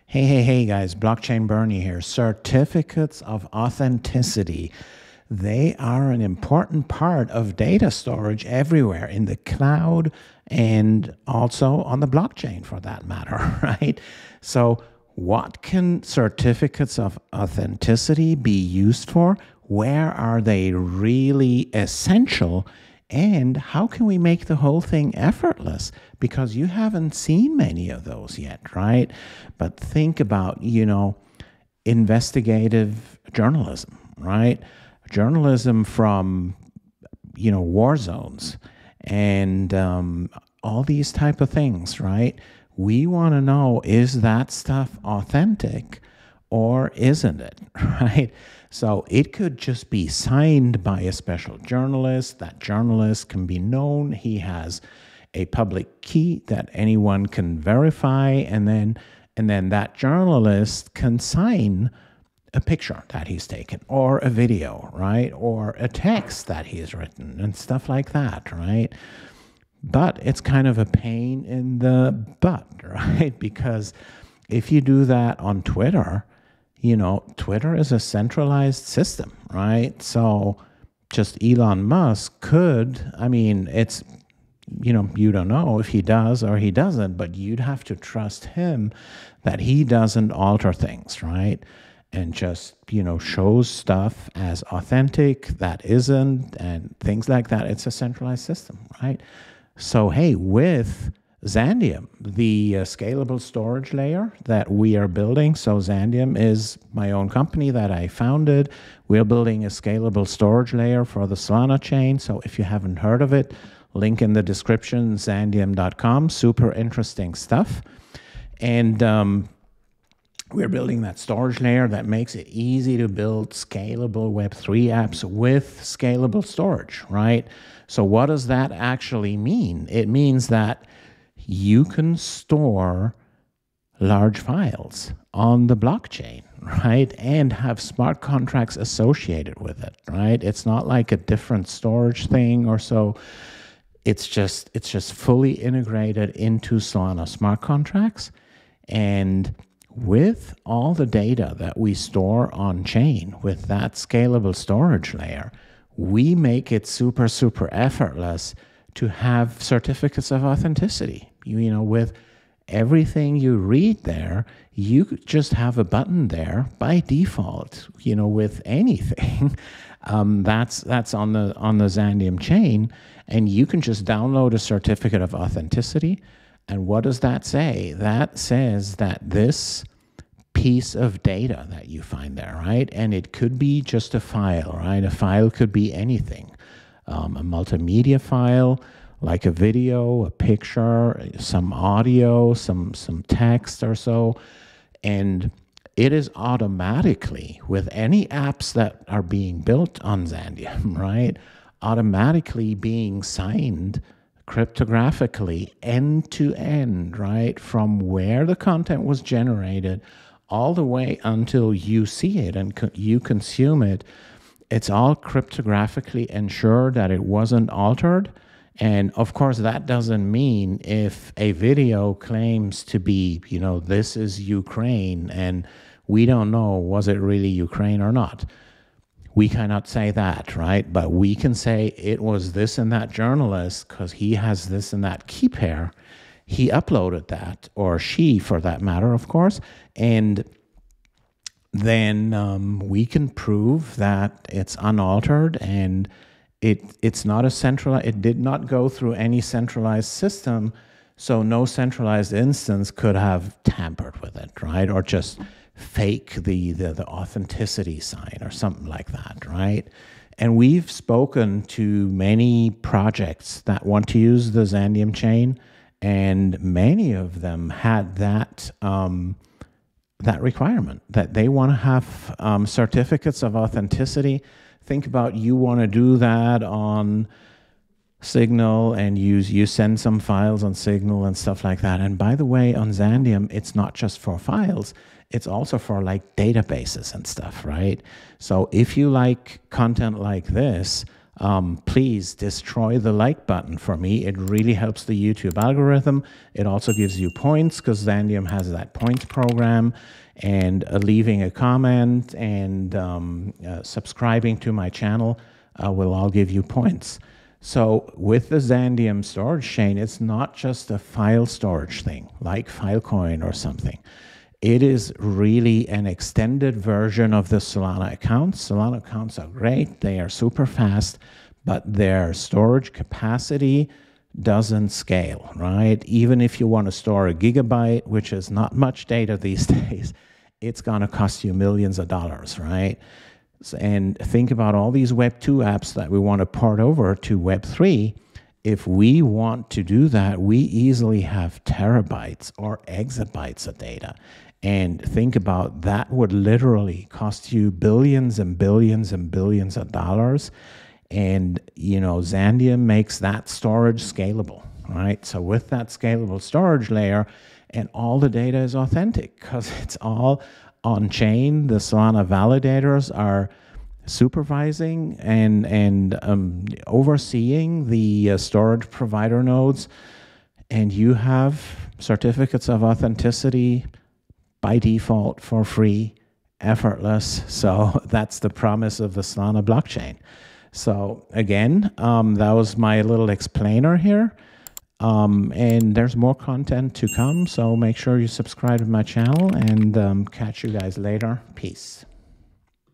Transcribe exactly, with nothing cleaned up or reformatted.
Hey, hey, hey, guys, Blockchain Bernie here. Certificates of authenticity. They are an important part of data storage everywhere in the cloud and also on the blockchain for that matter, right? So what can certificates of authenticity be used for? Where are they really essential? And how can we make the whole thing effortless? Because you haven't seen many of those yet, right? But think about, you know, investigative journalism, right? Journalism from, you know, war zones and um, all these type of things, right? We want to know, is that stuff authentic or isn't it, right? So it could just be signed by a special journalist. That journalist can be known. He has a public key that anyone can verify, and then and then that journalist can sign a picture that he's taken, or a video, right? Or a text that he's written and stuff like that, right? But it's kind of a pain in the butt, right? Because if you do that on Twitter, you know, Twitter is a centralized system, right? So just Elon Musk could, I mean, it's, you know, you don't know if he does or he doesn't, but you'd have to trust him that he doesn't alter things, right? And just, you know, shows stuff as authentic that isn't and things like that. It's a centralized system, right? So, hey, with Xandeum, the uh, scalable storage layer that we are building. So Xandeum is my own company that I founded. We're building a scalable storage layer for the Solana chain. So if you haven't heard of it, link in the description, xandeum dot com. Super interesting stuff. And um, we're building that storage layer that makes it easy to build scalable Web three apps with scalable storage, right? So what does that actually mean? It means that you can store large files on the blockchain, right? And have smart contracts associated with it, right? It's not like a different storage thing or so. It's just, it's just fully integrated into Solana smart contracts. And with all the data that we store on chain with that scalable storage layer, we make it super, super effortless to have certificates of authenticity. You, you know, with everything you read there, you just have a button there by default, you know, with anything. um, that's that's on the on the Xandeum chain, and you can just download a certificate of authenticity. And what does that say? That says that this piece of data that you find there, right? And it could be just a file, right? A file could be anything. Um, a multimedia file, like a video, a picture, some audio, some, some text or so. And it is automatically, with any apps that are being built on Xandeum, right? Automatically being signed cryptographically end to end, right? From where the content was generated all the way until you see it and co you consume it. It's all cryptographically ensured that it wasn't altered. And of course, that doesn't mean if a video claims to be, you know, this is Ukraine and we don't know, was it really Ukraine or not? We cannot say that, right? But we can say it was this and that journalist because he has this and that key pair. He uploaded that, or she for that matter, of course. And then um, we can prove that it's unaltered and it it's not a centralized, it did not go through any centralized system, so no centralized instance could have tampered with it, right? Or just fake the, the, the authenticity sign or something like that, right? And we've spoken to many projects that want to use the Xandeum chain, and many of them had that um, that requirement, that they want to have um, certificates of authenticity. Think about, you want to do that on Signal and use you send some files on Signal and stuff like that. And by the way, on Xandeum, it's not just for files, it's also for like databases and stuff, right? So if you like content like this, Um, please destroy the like button for me. It really helps the YouTube algorithm. It also gives you points because Xandeum has that points program. And uh, leaving a comment and um, uh, subscribing to my channel uh, will all give you points. So with the Xandeum storage chain, it's not just a file storage thing like Filecoin or something. It is really an extended version of the Solana accounts. Solana accounts are great. They are super fast, but their storage capacity doesn't scale, right? Even if you want to store a gigabyte, which is not much data these days, it's going to cost you millions of dollars, right? And think about all these Web two apps that we want to port over to Web three. If we want to do that, we easily have terabytes or exabytes of data. And think about that would literally cost you billions and billions and billions of dollars. And, you know, Xandeum makes that storage scalable, right? So with that scalable storage layer, and all the data is authentic because it's all on chain. The Solana validators are supervising and, and um, overseeing the uh, storage provider nodes. And you have certificates of authenticity by default for free, effortless. So that's the promise of the Solana blockchain. So again, um, that was my little explainer here. Um, and there's more content to come. So make sure you subscribe to my channel and um, catch you guys later. Peace.